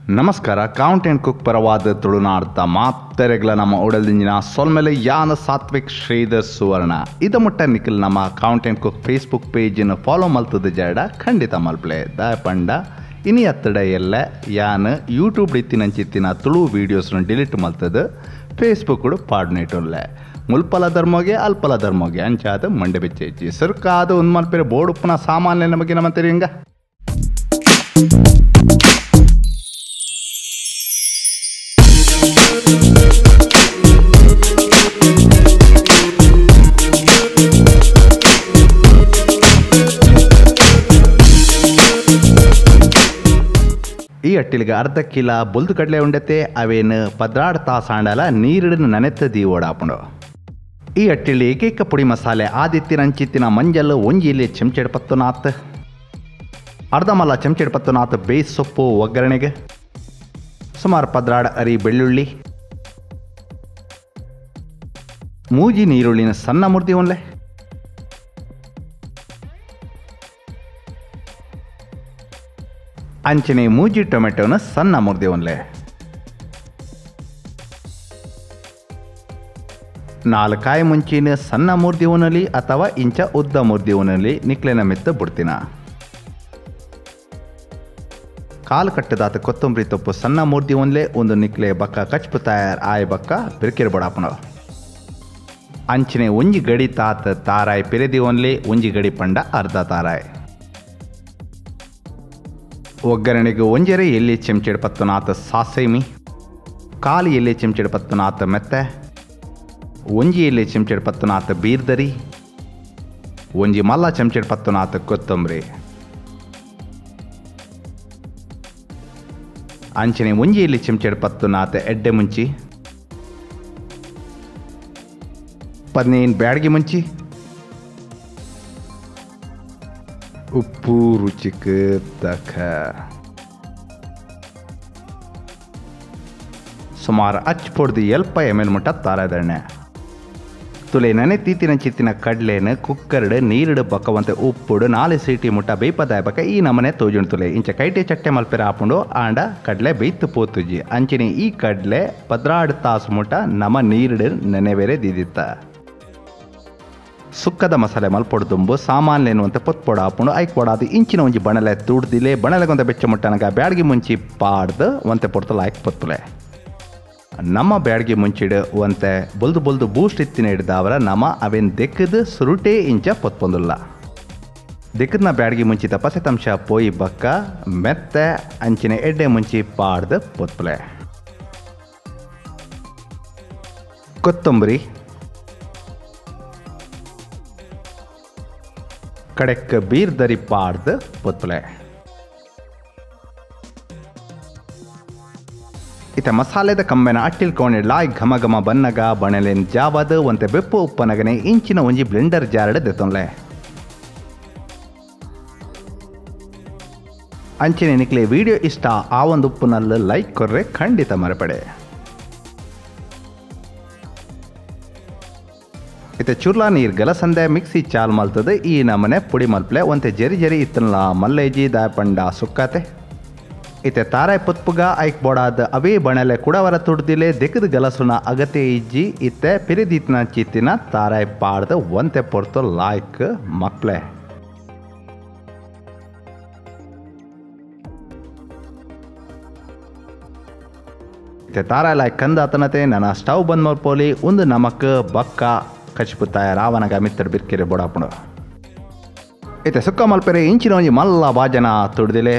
ನಮಸ್ಕಾರ count and cook ಪರವಾದ ತುಳುನಾಡ್ತ ಮಾತ್ತೆರೆಗ್ಲ ನಮ್ಮ ಉಡಲ್ದಿಂಜಿನ ಸೊಲ್ಮೆಲೆ ಯಾನ ಸಾತ್ವಿಕ್ ಶ್ರೀಧರ್ ಸುವರ್ಣ ಇದ ಮುಟ್ಟ ನಿಖಿಲ್ ನಮ್ಮ ಕೌಂಟ್ ಆ್ಯಂಡ್ ಕುಕ್ ಫೇಸ್ಬುಕ್ ಪೇಜನ್ನು ಫಾಲೋ ಮಲ್ತದ ಜಾಡ ಖಂಡಿತ ಮಲ್ಪಲೆ ದ ಪಂಡ ಇನಿ ಅತ್ತಡ ಎಲ್ಲ ಯಾನ್ ಯೂಟ್ಯೂಬ್ ಇತ್ತಿನಂಚಿತ್ತಿನ ತುಳು ವೀಡಿಯೋಸ್ನ ಡಿಲೀಟ್ ಮಲ್ತದ ಫೇಸ್ಬುಕ್ ಪಾಡ್ನೇಟುಲ್ಲೆ ಮುಲ್ಪಲ ಧರ್ಮೋಗೆ ಅಲ್ಪಲ ಧರ್ಮೋಗೆ ಅಂಚಾದ ಮಂಡೆ ಬೆಚ್ಚಿ ಸರ್ಕಾದ ಒಂದು ಮಲ್ಪೆರೆ ಬೋರ್ಡ್ ಉಪ್ಪನ ಸಾಮಾನ್ಯ ನಮಗೆ ನಮ್ಮಂತೀರಿ ಹಿಂಗ ಈ ಅಟ್ಟಿಲಿಗೆ ಅರ್ಧ ಕಿಲ ಬುಲ್ದು ಕಡಲೆ ಉಂಡತೆ ಅವೇನು ಪದ್ರಾಡ್ ತಾಸಾಂಡಲ ನೀರಿಡಿನ ನೆನೆತ್ತ ದೀವೋಡಾಪುಂಡು ಈ ಅಟ್ಟಿಲಿ ಏಕೈಕ ಪುಡಿ ಮಸಾಲೆ ಆದಿತ್ತಿನ ಅಂಚಿತ್ತಿನ ಮಂಜಲ್ ಒಂಜಿಲಿ ಚೆಂಚೆಡ್ಪತ್ತು ನಾತ್ ಅರ್ಧ ಮಲ್ಲ ಚೆಂಚೆಡ್ಪತ್ತು ನಾತ್ ಬೇಸ್ ಸೊಪ್ಪು ಒಗ್ಗರಣೆಗೆ ಸುಮಾರು ಪದ್ರಾಡ್ ಅರಿ ಬೆಳ್ಳುಳ್ಳಿ ಮೂಜಿ ನೀರುಳ್ಳಿನ ಸಣ್ಣ ಮುರ್ದಿ ಒನ್ಲೆ ಅಂಚನೆ ಮೂಜಿ ಟೊಮೆಟೊನ ಸಣ್ಣ ಮುರ್ದಿ ಒನ್ಲೆ 4 ಕಾಯಿ ಮುಂಚಿನ ಸಣ್ಣ ಮುರ್ದಿ ಉನಲಿ ಅಥವಾ ಇಂಚ ಉದ್ದ ಮುರ್ದಿ ಉನಲಿ ನಿಕ್ಲೆನ ಮೆತ್ತ ಬಿಡ್ತೀನ ಕಾಲು ಕಟ್ಟದಾತ ಕೊತ್ತಂಬರಿ ತೊಪ್ಪು ಸಣ್ಣ ಮುರ್ದಿ ಒನ್ಲೆ ಒಂದು ನಿಕ್ಲೆ ಬಕ್ಕ ಕಚ್ಪು ತಯಾರು ಆಯ್ ಬಕ್ಕ ಬಿರ್ಕಿರ್ ಬಡಾಪಣ ಅಂಚನೆ ಒಂಜಿ ಗಡಿ ತಾತ ತಾರಾಯ್ ಪಿರೆದಿ ಒನ್ಲೆ ಒಂಜಿ ಗಡಿ ಪಂಡ ಅರ್ಧ ತಾರಾಯ್ ಒಗ್ಗರಣೆಗೆ ಒಂಜರೆ ಎಲ್ಲಿ ಚೆಂಚೆಡ್ಪತ್ತು ನಾತ ಸಾಸೇಮಿ ಕಾಲು ಎಲ್ಲಿ ಚೆಂಚೆಡ್ಪತ್ತು ನಾತ ಮೆತ್ತೆ ಒಂಜಿ ಎಲ್ಲಿ ಚೆಂಚೆಡ್ಪತ್ತು ನಾತ ಬೀರ್ದರಿ ಒಂಜಿ ಮಲ್ಲ ಚೆಂಚೆಡ್ಪತ್ತು ನಾತ ಕೊತ್ತಂಬರಿ ಅಂಚನೆ ಒಂಜಿ ಎಲ್ಲಿ ಚೆಂಚೆಡ್ಪತ್ತು ನಾತ ಎಡ್ಡೆ ಮುಂಚಿ 15 ಬ್ಯಾಡಗಿ ಮುಂಚಿ ಉಪ್ಪು ರುಚಿಗೆ ತಕ್ಕ ಸುಮಾರು ಅಚ್ಚ ಪೊಡ್ದು ಎಲ್ಪ ml ಮುಟ್ಟ ತಾರದಣ್ಣೆ ತುಲೆ ನನೆ ತೀತಿನ ಚಿತ್ತಿನ ಕಡ್ಲೆನ ಕುಕ್ಕರ್ಡ್ ನೀರಿಡು ಬಕ್ಕವಂತೆ ಉಪ್ಪುಡು 4 ಸೀಟಿ ಮುಟ್ಟ ಬೇಯ್ಪದಾಯ ಬಕ್ಕ ಈ ನಮನೆ ತೋಜುಣ್ ತುಲೆ ಇಂಚ ಕೈಟೆ ಚಟ್ಟೆ ಮಲ್ಪೆರ ಹಾಪುಂಡು ಆಂಡ ಕಡ್ಲೆ ಬೇಯ್ತು ಪೋತುಜಿ ಅಂಚಿನಿ ಈ ಕಡ್ಲೆ 16 ತಾಸು ಮುಟ್ಟ ನಮ ನೀರಿಡು ನೆನೆಬೇರೆ ದಿದಿತ್ತ ಸುಕ್ಕದ ಮಸಾಲೆ ಮಲ್ಪೊಡು ತುಂಬು ಸಾಮಾನ್ಯ ಎನ್ನುವಂತೆ ಪೊತ್ಪೊಡ ಹಾಪುಂಡು ಐಕ್ ಪೊಡಾದು ಇಂಚಿನ ಒಂಜಿ ಬಣಲೆ ತುಡ್ದಿಲೆ ಬಣಲೆಗೊಂದ ಬೆಚ್ಚ ಮುಟ್ಟನಗ ಬ್ಯಾಡ್ಗಿ ಮುಂಚಿ ಪಾಡ್ದು ಒಂತೆ ಪೊಡ್ತಲ ಐಕ್ ಪೊತ್ತುಲೆ ನಮ್ಮ ಬ್ಯಾಡ್ಗಿ ಮುಂಚಿಡು ಒಂತೆ ಬೊಲ್ದು ಬೊಲ್ದು ಬೂಸ್ಟ್ ಇತ್ತಿನ ಹಿಡ್ದವರ ನಮ ಅವೇನು ದೆಕ್ಕದು ಸುರುಟೇ ಇಂಚ ಪೊತ್ಪೊಂದುಲ್ಲ ದೆಕ್ಕದ್ನ ಬ್ಯಾಡ್ಗಿ ಮುಂಚಿತ ಪಸೆತಂಶ ಪೋಯಿ ಬಕ್ಕ ಮೆತ್ತೆ ಅಂಚಿನ ಎಡ್ಡೆ ಮುಂಚಿ ಪಾಡ್ದು ಪೊತ್ಪುಲೆ ಕೊತ್ತಂಬರಿ ಕಡೆಕ್ ಬೀರ್ದರಿ ಪಾಡ್ದು ಪೊತ್ತುಲೆ ಇತ ಮಸಾಲೆದ ಕಮ್ಮೆನ ಅಟ್ಟಿಲ್ಕೊಂಡೆ ಲಾಯ್ ಘಮ ಘಮ ಬನ್ನಗ ಬಣಲೆನ್ ಜಾವದ ಒಂತೆ ಬೆಪ್ಪು ಉಪ್ಪನಗನೆ ಇಂಚಿನ ಒಂಜಿ ಬ್ಲೆಂಡರ್ ಜಾರಡ್ ದೆತ್ತೊನ್ಲೆ ಅಂಚಿನ ನಿಕ್ಲೆ ವಿಡಿಯೋ ಇಷ್ಟ ಆ ಒಂದು ಉಪ್ಪುನಲ್ಲಿ ಲೈಕ್ ಕೊರ್ರೆ ಖಂಡಿತ ಮರೆಪಡೆ ಇತ ಚುರ್ಲಾ ನೀರ್ ಗಲಸಂದೆ ಮಿಕ್ಸಿ ಚಾಲ್ ಮಲ್ತದ ಈ ನಮನೆ ಪುಡಿ ಮಲ್ಪಲೆ ಒಂತೆ ಜರಿ ಜರಿ ಇತ್ತನಲ ಮಲ್ಲೇಜಿ ದಾಯಪಂಡ ಸುಕ್ಕಾತೆ ಇತೆ ತಾರಾಯ್ ಪುತ್ಪುಗ ಐಕ್ ಬೋಡಾದ ಅವೇ ಬಣಲೆ ಕುಡವರ ತುಡ್ದಿಲೆ ದೆಕ್ಕದ ಗಲಸುನ ಅಗತ್ಯ ಇಜ್ಜಿ ಇತ್ತೆ ಪಿರಿದಿತ್ನ ಚಿತ್ತಿನ ತಾರಾಯ್ ಪಾಡ್ದ ಒಂತೆ ಪೊರ್ತು ಲಾಯ್ಕ್ ಮಕ್ಳೆ ಇತೆ ತಾರಾಯ್ ಲಾಯ್ಕ್ ಕಂದಾತನತೆ ನನ್ನ ಸ್ಟವ್ ಬಂದ್ ಮಲ್ಪೋಲಿ ಒಂದು ನಮಕ್ ಬಕ್ಕ ಕಚ್ಪು ತಯಾರಾವನಗ ಮಿತ್ತಡ್ ಬಿರ್ಕೆರೆ ಬೋಡಾಪುಂಡು ಇತೆ ಸುಕ್ಕ ಮಲ್ಪೆರೆ ಇಂಚಿನ ಒಂಜಿ ಮಲ್ಲ ಬಾಜನ ತುಡ್ದಿಲೆ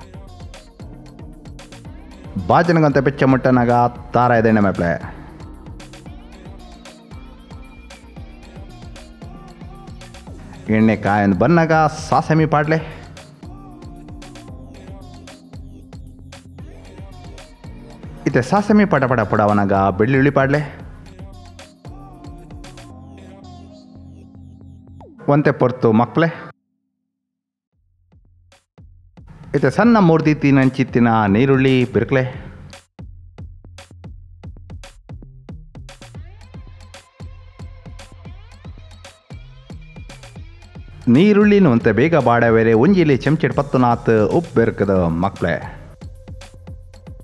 ಬಾಜನಗಂತ ಬೆಚ್ಚ ಮುಟ್ಟನಾಗ ತಾರಾಯದ ಎಣ್ಣೆ ಮೆಪ್ಲೆ ಎಣ್ಣೆ ಕಾಯನ್ ಬನ್ನಾಗ ಸಾಸಮಿ ಪಾಡ್ಲೆ ಇತೆ ಸಾಸಮಿ ಪಟ ಪಟ ಪುಡವನಾಗ ಬೆಳ್ಳುಳ್ಳಿ ಪಾಡ್ಲೆ ಒಂತೆ ಪೊರ್ತು ಮಕ್ಳೆ ಇತೆ ಸಣ್ಣ ಮೂರ್ತಿ ತಿನ್ನಂಚಿತ್ತಿನ ನೀರುಳ್ಳಿ ಬಿರ್ಕ್ಲೆ ನೀರುಳ್ಳಿನ ಒಂತೆ ಬೇಗ ಬಾಡವೇರೆ ಒಂಜಿಲಿ ಚೆಂಚೆಡ್ 10 ನಾತ್ ಉಪ್ಪು ಬೆರ್ಕದ ಮಕ್ಳೆ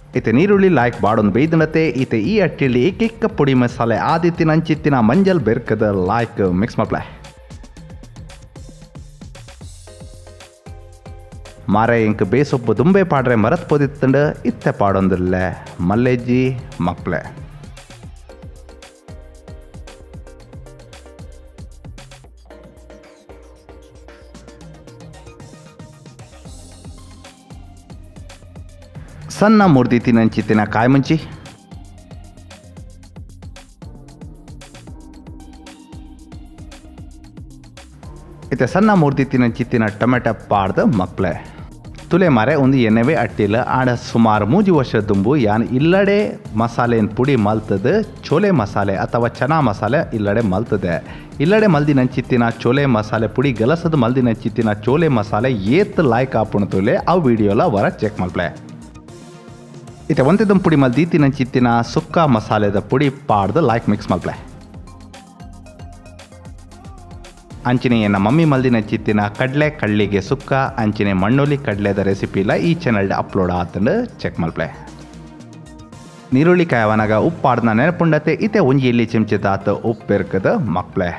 इथे ನೀರುಳ್ಳಿ ಲೈಕ್ ಬಾಡೊಂದು ಬೇಯ್ದನತೆ ಇತೆ ಈ ಅಟ್ಟಿಯಲ್ಲಿ ಏಕೇಕ ಪುಡಿ ಮಸಾಲೆ ಆದಿತ್ತಿನ ಅಂಚಿತ್ತಿನ ಮಂಜಲ್ ಬೆರ್ಕದ ಲೈಕ್ ಮಿಕ್ಸ್ ಮಪ್ಲೆ ಮಾರೆ ಇಂಕ ಬೇಸೊಪ್ಪು ದುಂಬೆ ಪಾಡ್ರೆ ಮರತ್ ಪೋದಿತ್ತಂಡ ಇತ್ತೆ ಪಾಡೊಂದಿಲ್ಲ ಮಲ್ಲೆಜ್ಜಿ ಮಕ್ಳೆ ಸಣ್ಣ ಮುರ್ದಿತ್ತಿನ ಅಂಚಿತ್ತಿನ ಕಾಯಿ ಮುಂಚಿ ಇತ್ತೆ ಸಣ್ಣ ಮುರ್ದಿತ್ತಿನ ಅಂಚಿತ್ತಿನ ಟೊಮೆಟೊ ಪಾಡ್ದ ಮಕ್ಳೆ ತುಲೆ ಮಾರೆ ಒಂದು ಎಣ್ಣೆವೇ ಅಟ್ಟಿಲ್ಲ ಆಡ ಸುಮಾರು 3 ವರ್ಷ ದುಂಬು ಯಾನ್ ಇಲ್ಲಡೆ ಮಸಾಲೆನ ಪುಡಿ ಮಲ್ತದ ಚೋಲೆ ಮಸಾಲೆ ಅಥವಾ ಚನಾ ಮಸಾಲೆ ಇಲ್ಲಡೆ ಮಲ್ತದೆ ಇಲ್ಲಡೆ ಮಲ್ದಿನ ಅಂಚಿತ್ತಿನ ಚೋಲೆ ಮಸಾಲೆ ಪುಡಿ ಗಲಸದ ಮಲ್ದಿನ ಅಂಚಿತ್ತಿನ ಚೋಲೆ ಮಸಾಲೆ ಏತ್ ಲೈಕ್ ಆಪುಣ ತುಲೆ ಆ ವಿಡಿಯೋಲ ವರ ಚೆಕ್ ಮಲ್ಪ್ಲೆ इते ಒಂತೆದಂ ಪುಡಿ ಮಲ್ದೀತಿನ ಚಿತ್ತಿನ ಸುಕ್ಕ ಮಸಾಲೆದ ಪುಡಿ ಪಾಡ್ದ ಲೈಕ್ ಮಿಕ್ಸ್ ಮಲ್ಪ್ಲೆ ಅಂಚಿನೆ ಎನ್ನ ಮಮ್ಮಿ ಮಲ್ದಿನ ಚಿತ್ತಿನ ಕಡ್ಲೆ ಕಳ್ಳಿಗೆ ಸುಕ್ಕ ಅಂಚಿನೆ ಮಣ್ಣೊಲಿ ಕಡ್ಲೆದ ರೆಸಿಪಿಲ ಈ ಚಾನಲ್ ಅಪ್ಲೋಡ್ ಆತಂಡು ಚೆಕ್ ಮಲ್ಪ್ಲೆ ನೀರುಳ್ಳಿ ಕಾಯವನಾಗ ಉಪ್ಪು ಪಾಡ್ನ ನೆನಪುಂಡತೆ ಇತೆ ಒಂಜಿ ಎಲ್ಲಿ ಚಿಮ್ಚಿದಾತ ಉಪ್ಪು ಬೆರ್ಕದ ಮಕ್ಳೆ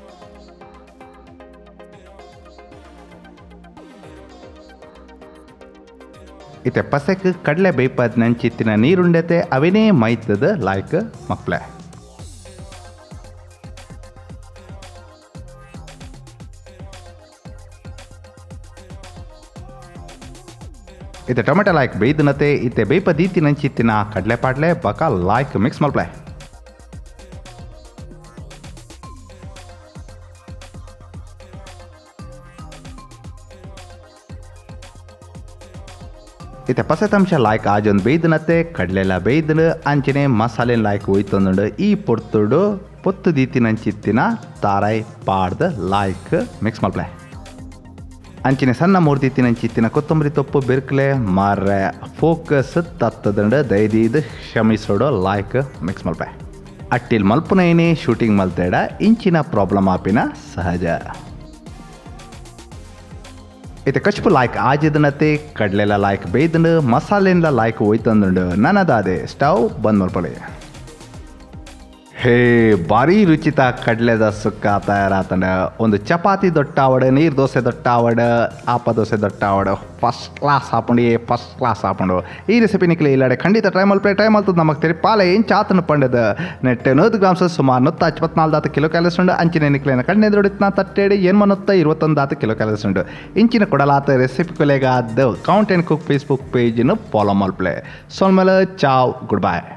इते पसेक कड़ले बेपद नंचित्तिन नीरुंडते अविने मैतद लाइक मक्ले इते टೊಮೆಟೊ लाइक बेदनते इते बेपदीति नंचित्तिन कड़ले पाडले बका लाइक मिक्स मल्प्ले इते पसेतंश लाइक आजोंದು ಬೇಯ್ದನತೆ ಕಡ್ಲೆಲ ಬೇಯ್ದನ ಅಂಚನೆ ಮಸಾಲೆ ಲೈಕ್ ಹೋಯ್ತಂದುಂಡು ಈ ಪೊರ್ತುಡು ಪೊತ್ತು ದೀತಿನಂಚಿತ್ತಿನ ತಾರಾಯ್ ಪಾಡ್ದ ಲೈಕ್ ಮಿಕ್ಸ್ ಮಲ್ಪ್ಲೆ ಅಂಚನೆ ಸಣ್ಣ ಮೂರ್ದಿತ್ತಿನಂಚಿತ್ತಿನ ಕೊತ್ತಂಬರಿ ತೊಪ್ಪು ಬೆರ್ಕಲೆ ಮಾರ್ರೆ ಫೋಕಸ್ ತತ್ತದಂಡು ದಯದೀದು ಕ್ಷಮಿಸೋಡು ಲೈಕ್ ಮಿಕ್ಸ್ ಮಲ್ಪ್ಲೆ ಅಟ್ಟಿಲ್ ಮಲ್ಪುನೈನೇ ಶೂಟಿಂಗ್ ಮಲ್ತೇಡ ಇಂಚಿನ ಪ್ರಾಬ್ಲಮ್ ಆಪಿನ ಸಹಜ इते कच्पु लाइक आजदनते कड़लेला लाइक बेदन मसालेला लाइक होಯ್ತಂದುಂಡು ನನದಾದೆ ಸ್ಟವ್ ಬಂದ್ ಮಾಡ್ಕೊಳ್ಳಿ ಹೇ ಬಾರಿ ರುಚಿತ ಕಡ್ಲೆದ ಸುಕ್ಕ ತಯಾರಾತಂಡ ಒಂದು ಚಪಾತಿ ದೊಟ್ಟಾವಡ ನೀರು ದೋಸೆ ದೊಟ್ಟಾವಡ ಆಪ ದೋಸೆ ದೊಟ್ಟಾವಡ ಫಸ್ಟ್ ಕ್ಲಾಸ್ ಹಾಕೊಂಡು ಈ ರೆಸಿಪಿ ನಿಕ್ಲಿ ಇಲ್ಲಾಡೆ ಖಂಡಿತ ಟ್ರೈ ಮಲ್ತದ ನಮಗೆ ತೆರಿ ಪಾಲೆ ಏನು ಚಾತನ ಪಂಡದ ನೆಟ್ಟೆ 100 ಗ್ರಾಮ್ಸ್ ಸುಮಾರು 154 ಕಿಲೋ ಕ್ಯಾಲರೀಸ್ ಉಂಡು ಅಂಚಿನ ನಿಕ್ಲೇನ ಕಣ್ಣೆ ದೊಡಿತ್ನ ತಟ್ಟೆಡಿ ಏನು 21 ಕಿಲೋ ಕ್ಯಾಲರೀಸ್ ಉಂಡು ಇಂಚಿನ ಕೊಡಲಾತ ರೆಸಿಪಿ ಕೊಲೆಗಾದ ಕೌಂಟ್ ಆ್ಯಂಡ್ ಕುಕ್ ಫೇಸ್ಬುಕ್ ಪೇಜನ್ನು ಫಾಲೋ ಮಲ್ಪ್ಲೆ ಸೋಲ್ಮೇಲೆ ಚಾವ್ ಗುಡ್ ಬೈ